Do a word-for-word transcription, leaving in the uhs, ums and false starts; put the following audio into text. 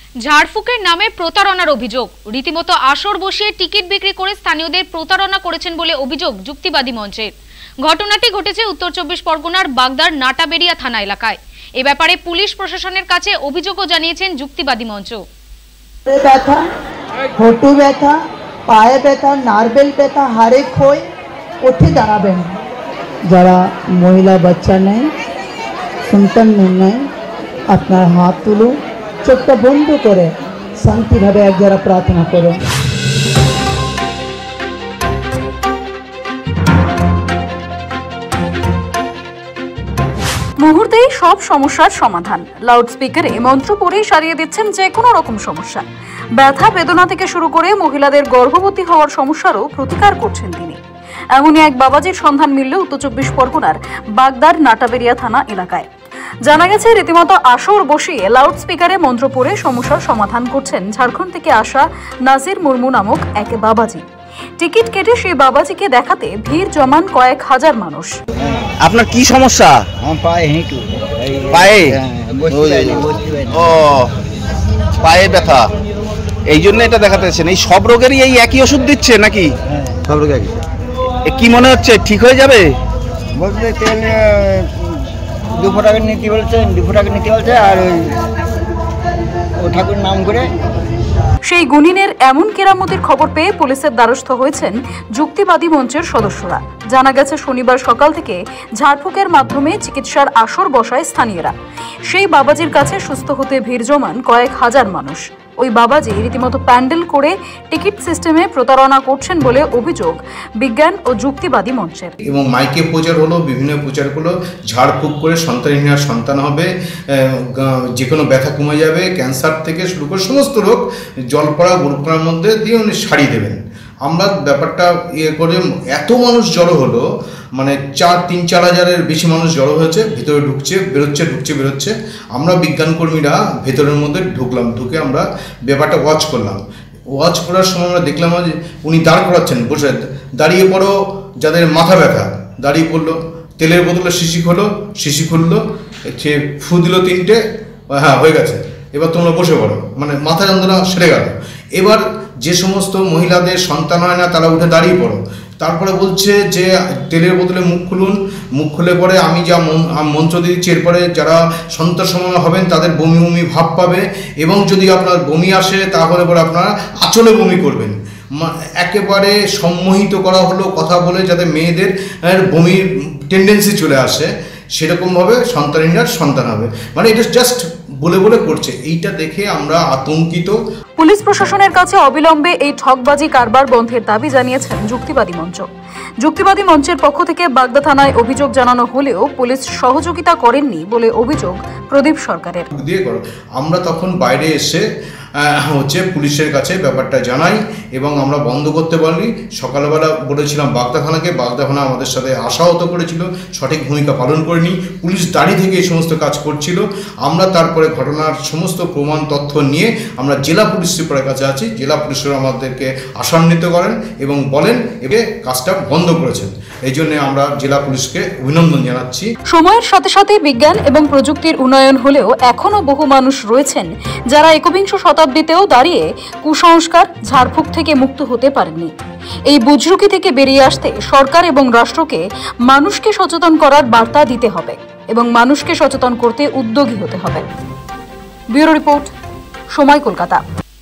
ঝাড়ফুঁকের নামে প্রতারণার অভিযোগ। রীতিমতো আসর বসিয়ে টিকিট বিক্রি করে স্থানীয়দের প্রতারণা করেছেন বলে অভিযোগ যুক্তিবাদী মঞ্চের। ঘটনাটি ঘটেছে উত্তর চব্বিশ পরগনার বাগদার নাটাবেড়িয়া থানা এলাকায়। এ ব্যাপারে পুলিশ প্রশাসনের কাছে অভিযোগও জানিয়েছেন যুক্তিবাদী মঞ্চ। ব্যথা, হাঁটু ব্যথা, পায়ে ব্যথা, নার্ভেল ব্যথা, হাড়ে ক্ষয়, উঠে দাঁড়াবেন। যারা মহিলা বাচ্চা নেই, সন্তান নেই, আপনার হাত তুলুন, চোখটা বন্ধ করে শান্তিভাবে এক যারা প্রার্থনা করুন। মুহূর্তেই সব সমস্যার সমাধান। লাউডস্পিকারে মন্ত্র পড়েই সারিয়ে দিচ্ছেন যে কোনো রকম সমস্যা। ব্যথা বেদনা থেকে শুরু করে মহিলাদের গর্ভবতী হওয়ার সমস্যারও প্রতিকার করছেন তিনি। এমনই এক বাবাজির সন্ধান মিলল উত্তর চব্বিশ পরগনার বাগদার নাটাবেড়িয়া থানা এলাকায়। জানা গেছে, রীতিমতো আসর বসিয়ে লাউডস্পিকারে মন্ত্র পড়ে সমস্যার সমাধান করছেন ঝাড়খণ্ড থেকে আসা নাজির মুর্মু নামক এক বাবাজি। টিকিট কেটে সেই বাবাজিকে দেখাতে ভিড় জমান কয়েক হাজার মানুষ। আপনার কি সমস্যা? পায়ে হিঁটু, পায়ে ও পায়ে ব্যথা, এই জন্য এটা দেখাতেছেন। এই সব রোগেরই এই একই ওষুধ দিচ্ছে নাকি? সব রোগ একই। কি মনে হচ্ছে ঠিক হয়ে যাবে? বলতে তেল দুশো টাকা নিতে বলছে, দুশো টাকা নিতে বলছে, আর ওই ঠাকুর নাম করে। সেই গুণিনের এমন কেরামতির খবর পেয়ে পুলিশের দ্বারস্থ হয়েছেন যুক্তিবাদী মঞ্চের সদস্যরা। জানা গেছে, শনিবার সকাল থেকে ঝাড়ফুঁকের মাধ্যমে চিকিৎসার আসর বসায় স্থানীয়রা। সেই বাবাজির কাছে সুস্থ হতে ভিড় জমান কয়েক হাজার মানুষ। ওই বাবাজি রীতিমতো প্যান্ডেল করে টিকিট সিস্টেমে প্রতারণা করছেন বলে অভিযোগ বিজ্ঞান ও যুক্তিবাদী মঞ্চের। এবং মাইকে প্রচার হলো, বিভিন্ন প্রচার হলো, ঝাড়ফুঁক করে সন্তানহীনার সন্তান হবে, যে কোনো ব্যথা কমে যাবে, ক্যান্সার থেকে শুরু করে সমস্ত রোগ জলপড়া গরুপড়ার মধ্যে দিয়ে উনি সারিয়ে দেবেন। আমরা ব্যাপারটা ইয়ে করে এত মানুষ জড়ো হলো, মানে চার তিন চার হাজারের বেশি মানুষ জড়ো হয়েছে, ভেতরে ঢুকছে বেরোচ্ছে ঢুকছে বেরোচ্ছে। আমরা বিজ্ঞানকর্মীরা ভেতরের মধ্যে ঢুকলাম, ঢুকে আমরা ব্যাপারটা ওয়াচ করলাম। ওয়াচ করার সময় আমরা দেখলাম যে উনি দাঁড় করাচ্ছেন, বসে দাঁড়িয়ে পড়ো, যাদের মাথা ব্যথা দাঁড়িয়ে পড়লো, তেলের বোতলে শিশি খোলো, শিশি খুললো, সে ফু দিল তিনটে, হ্যাঁ হয়ে গেছে, এবার তোমরা বসে পড়ো, মানে মাথা যন্ত্রণা সেরে গেল। এবার যে সমস্ত মহিলাদের সন্তান হয় না তারা উঠে দাঁড়িয়ে পড়ো। তারপরে বলছে যে তেলের বোতলে মুখ খুলুন, মুখ খুলে পরে আমি যা মন্ত্র দিচ্ছি, এরপরে যারা সন্তান সমান হবেন তাদের বমি বমি ভাব পাবে, এবং যদি আপনার বমি আসে তাহলে পরে আপনারা আঁচলে বমি করবেন। একেবারে সম্মোহিত করা হলো কথা বলে, যাতে মেয়েদের বমির টেন্ডেন্সি চলে আসে, সেরকমভাবে সন্তানহীনার সন্তান হবে। মানে এটা জাস্ট বলে বলে করছে। এইটা দেখে আমরা আতঙ্কিত। পুলিশ প্রশাসনের কাছে অবিলম্বে এই ঠকবাজি কারবার বন্ধের দাবি জানিয়েছেন যুক্তিবাদী মঞ্চ। যুক্তিবাদী মঞ্চের পক্ষ থেকে বাগদা থানায় অভিযোগ জানানো হলেও পুলিশ সহযোগিতা করেননি বলে অভিযোগ প্রদীপ সরকারের। আমরা তখন বাইরে এসে হচ্ছে পুলিশের কাছে ব্যাপারটা জানাই, এবং আমরা বন্ধ করতে পারিনি। সকালবেলা বলেছিলাম বাগদা থানাকে, বাগদা থানা আমাদের সাথে আশাহত করেছিল, সঠিক ভূমিকা পালন করেনি। পুলিশ দাঁড়িয়ে থেকে এই সমস্ত কাজ করছিল। আমরা তারপরে ঘটনার সমস্ত প্রমাণ তথ্য নিয়ে আমরা জেলা পুলিশ সুপারের কাছে আছি। জেলা পুলিশরা আমাদেরকে আশান্বিত করেন এবং বলেন এবে কাজটা বন্ধ করেছেন। এই জন্য আমরা জেলা পুলিশকে অভিনন্দন জানাচ্ছি। সময়ের সাথে সাথে বিজ্ঞান এবং প্রযুক্তির উন্নয়ন হলেও এখনো বহু মানুষ রয়েছেন যারা একবিংশ শতাব্দীতেও দাঁড়িয়ে কুসংস্কার ঝাড়ফুঁক থেকে মুক্ত হতে পারেননি। এই বুজরুকি থেকে বেরিয়ে আসতে সরকার এবং রাষ্ট্রকে মানুষকে সচেতন করার বার্তা দিতে হবে এবং মানুষকে সচেতন করতে উদ্যোগী হতে হবে। ব্যুরো রিপোর্ট, সময়, কলকাতা।